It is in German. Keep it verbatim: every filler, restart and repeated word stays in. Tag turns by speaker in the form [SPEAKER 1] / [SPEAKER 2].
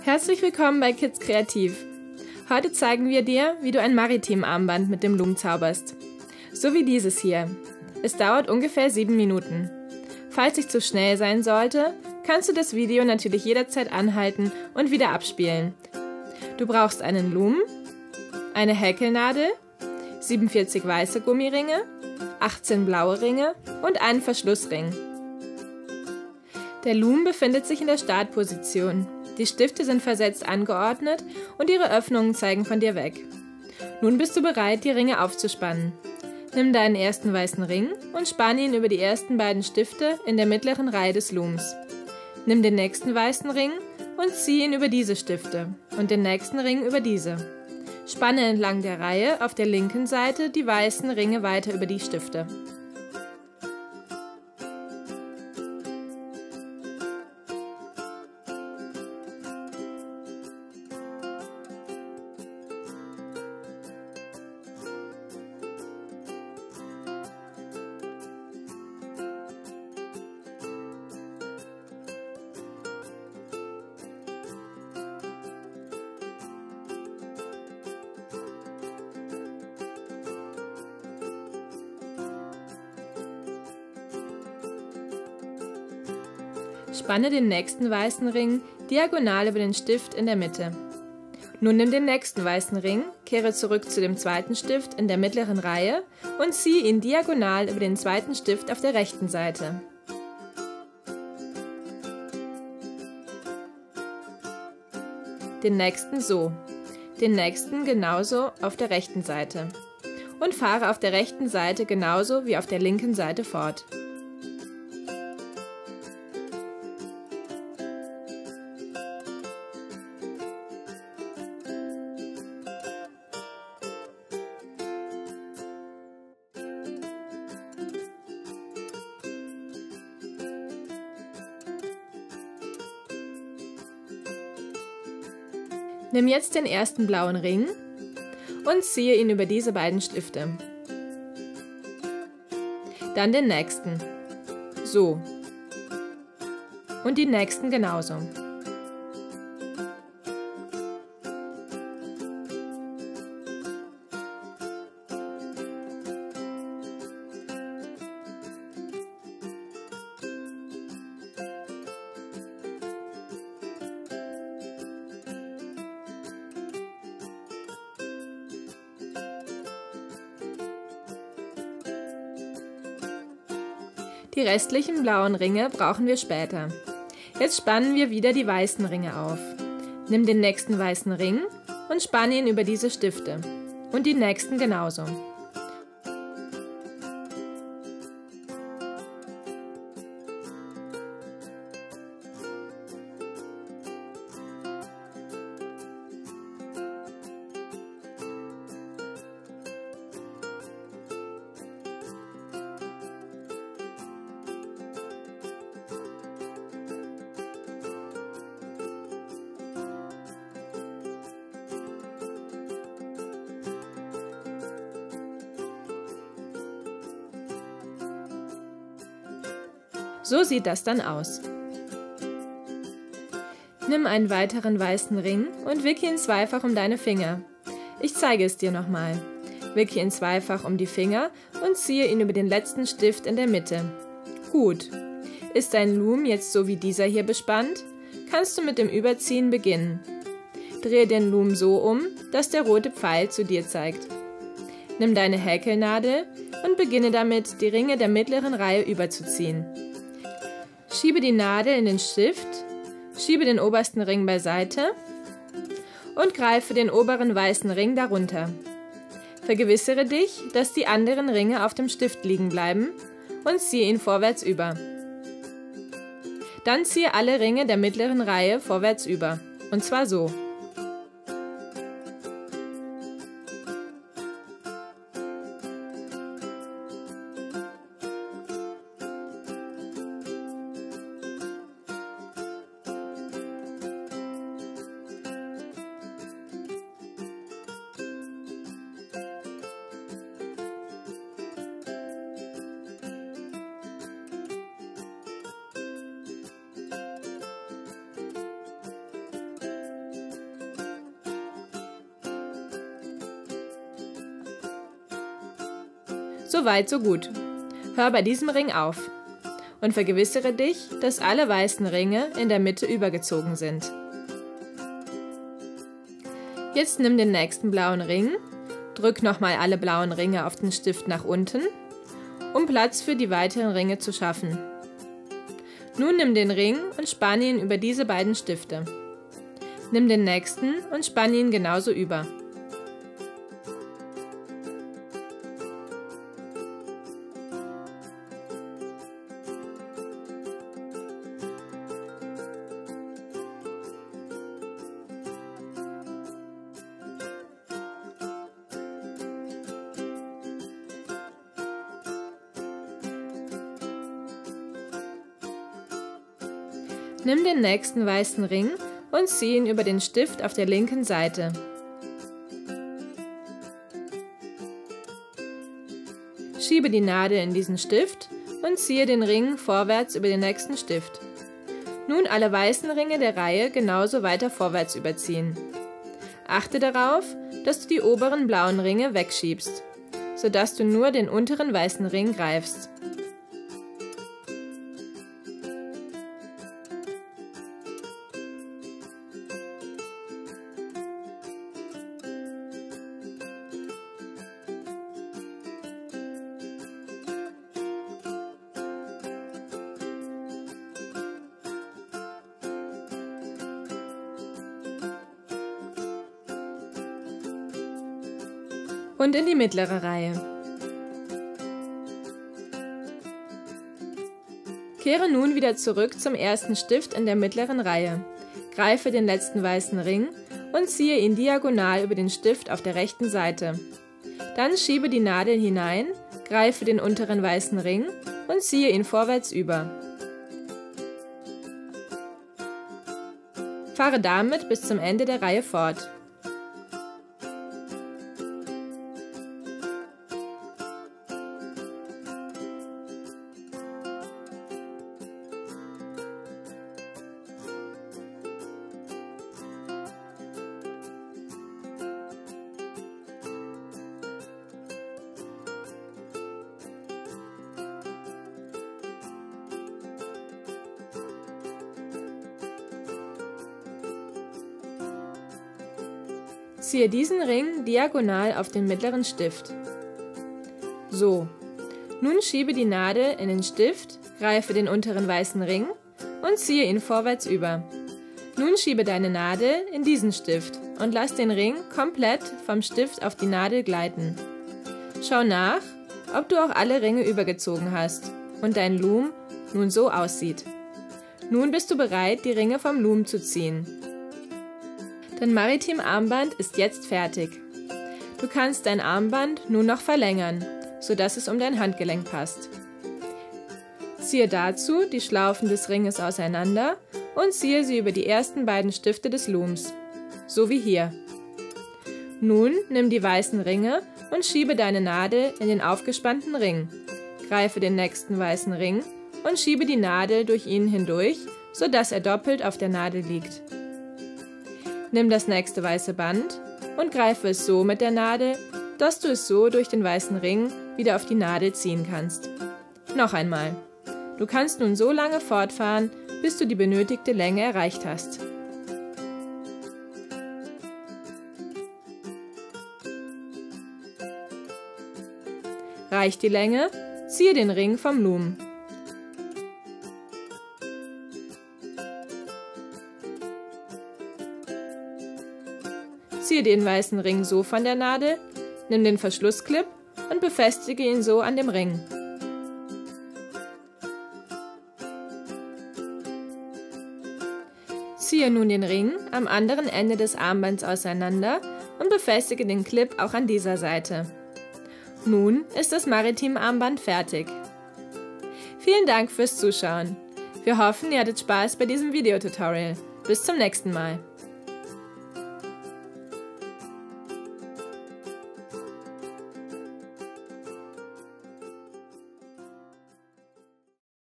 [SPEAKER 1] Herzlich willkommen bei Kids Kreativ. Heute zeigen wir dir, wie du ein Maritim-Armband mit dem Loom zauberst. So wie dieses hier. Es dauert ungefähr sieben Minuten. Falls ich zu schnell sein sollte, kannst du das Video natürlich jederzeit anhalten und wieder abspielen. Du brauchst einen Loom, eine Häkelnadel, siebenundvierzig weiße Gummiringe, achtzehn blaue Ringe und einen Verschlussring. Der Loom befindet sich in der Startposition. Die Stifte sind versetzt angeordnet und ihre Öffnungen zeigen von dir weg. Nun bist du bereit, die Ringe aufzuspannen. Nimm deinen ersten weißen Ring und spanne ihn über die ersten beiden Stifte in der mittleren Reihe des Looms. Nimm den nächsten weißen Ring und zieh ihn über diese Stifte und den nächsten Ring über diese. Spanne entlang der Reihe auf der linken Seite die weißen Ringe weiter über die Stifte. Spanne den nächsten weißen Ring diagonal über den Stift in der Mitte. Nun nimm den nächsten weißen Ring, kehre zurück zu dem zweiten Stift in der mittleren Reihe und ziehe ihn diagonal über den zweiten Stift auf der rechten Seite. Den nächsten so, den nächsten genauso auf der rechten Seite und fahre auf der rechten Seite genauso wie auf der linken Seite fort. Nimm jetzt den ersten blauen Ring und ziehe ihn über diese beiden Stifte. Dann den nächsten. So. Und die nächsten genauso. Die restlichen blauen Ringe brauchen wir später. Jetzt spannen wir wieder die weißen Ringe auf. Nimm den nächsten weißen Ring und spanne ihn über diese Stifte. Und die nächsten genauso. So sieht das dann aus. Nimm einen weiteren weißen Ring und wicke ihn zweifach um deine Finger. Ich zeige es dir nochmal. Wicke ihn zweifach um die Finger und ziehe ihn über den letzten Stift in der Mitte. Gut. Ist dein Loom jetzt so wie dieser hier bespannt? Kannst du mit dem Überziehen beginnen. Drehe den Loom so um, dass der rote Pfeil zu dir zeigt. Nimm deine Häkelnadel und beginne damit, die Ringe der mittleren Reihe überzuziehen. Schiebe die Nadel in den Stift, schiebe den obersten Ring beiseite und greife den oberen weißen Ring darunter. Vergewissere dich, dass die anderen Ringe auf dem Stift liegen bleiben und ziehe ihn vorwärts über. Dann ziehe alle Ringe der mittleren Reihe vorwärts über, und zwar so. So weit, so gut. Hör bei diesem Ring auf und vergewissere dich, dass alle weißen Ringe in der Mitte übergezogen sind. Jetzt nimm den nächsten blauen Ring, drück nochmal alle blauen Ringe auf den Stift nach unten, um Platz für die weiteren Ringe zu schaffen. Nun nimm den Ring und spanne ihn über diese beiden Stifte. Nimm den nächsten und spanne ihn genauso über. Nimm den nächsten weißen Ring und zieh ihn über den Stift auf der linken Seite. Schiebe die Nadel in diesen Stift und ziehe den Ring vorwärts über den nächsten Stift. Nun alle weißen Ringe der Reihe genauso weiter vorwärts überziehen. Achte darauf, dass du die oberen blauen Ringe wegschiebst, sodass du nur den unteren weißen Ring greifst. Und in die mittlere Reihe. Kehre nun wieder zurück zum ersten Stift in der mittleren Reihe. Greife den letzten weißen Ring und ziehe ihn diagonal über den Stift auf der rechten Seite. Dann schiebe die Nadel hinein, greife den unteren weißen Ring und ziehe ihn vorwärts über. Fahre damit bis zum Ende der Reihe fort. Ziehe diesen Ring diagonal auf den mittleren Stift. So. Nun schiebe die Nadel in den Stift, greife den unteren weißen Ring und ziehe ihn vorwärts über. Nun schiebe deine Nadel in diesen Stift und lass den Ring komplett vom Stift auf die Nadel gleiten. Schau nach, ob du auch alle Ringe übergezogen hast und dein Loom nun so aussieht. Nun bist du bereit, die Ringe vom Loom zu ziehen. Dein Maritim-Armband ist jetzt fertig. Du kannst dein Armband nun noch verlängern, sodass es um dein Handgelenk passt. Ziehe dazu die Schlaufen des Ringes auseinander und ziehe sie über die ersten beiden Stifte des Looms, so wie hier. Nun nimm die weißen Ringe und schiebe deine Nadel in den aufgespannten Ring. Greife den nächsten weißen Ring und schiebe die Nadel durch ihn hindurch, sodass er doppelt auf der Nadel liegt. Nimm das nächste weiße Band und greife es so mit der Nadel, dass du es so durch den weißen Ring wieder auf die Nadel ziehen kannst. Noch einmal. Du kannst nun so lange fortfahren, bis du die benötigte Länge erreicht hast. Reicht die Länge? Ziehe den Ring vom Loom. Ziehe den weißen Ring so von der Nadel, nimm den Verschlussclip und befestige ihn so an dem Ring. Ziehe nun den Ring am anderen Ende des Armbands auseinander und befestige den Clip auch an dieser Seite. Nun ist das Maritim-Armband fertig. Vielen Dank fürs Zuschauen. Wir hoffen, ihr hattet Spaß bei diesem Videotutorial. Bis zum nächsten Mal.